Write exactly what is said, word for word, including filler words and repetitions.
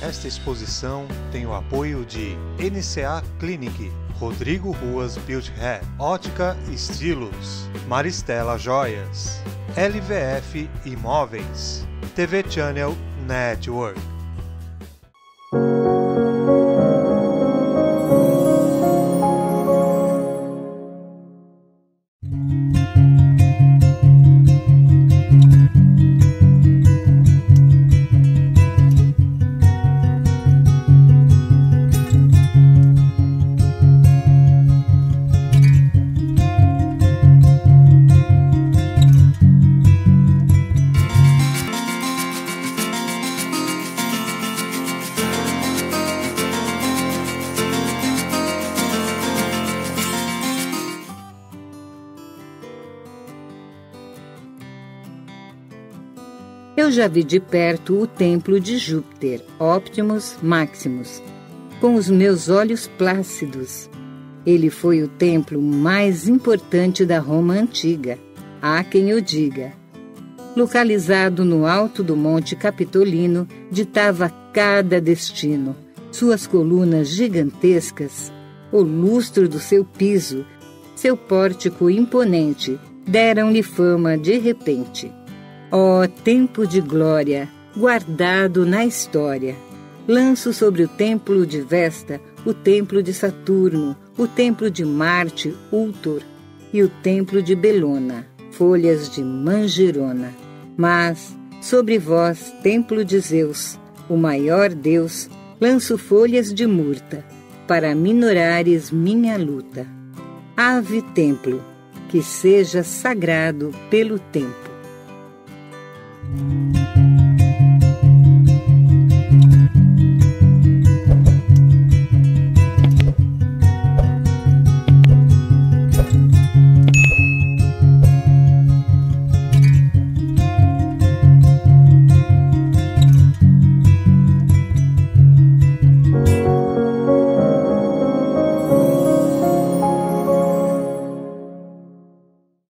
Esta exposição tem o apoio de N C A Clinic, Rodrigo Ruas Build Hair, Ótica Estilos, Maristela Joias, L V F Imóveis, T V Channel Network. Eu já vi de perto o templo de Júpiter, Optimus Maximus, com os meus olhos plácidos. Ele foi o templo mais importante da Roma antiga, há quem o diga. Localizado no alto do Monte Capitolino, ditava cada destino. Suas colunas gigantescas, o lustro do seu piso, seu pórtico imponente, deram-lhe fama de repente. Ó tempo de glória, guardado na história! Lanço sobre o templo de Vesta, o templo de Saturno, o templo de Marte, Ultor, e o templo de Belona, folhas de manjerona. Mas, sobre vós, templo de Zeus, o maior Deus, lanço folhas de murta, para minorares minha luta. Ave templo, que seja sagrado pelo tempo.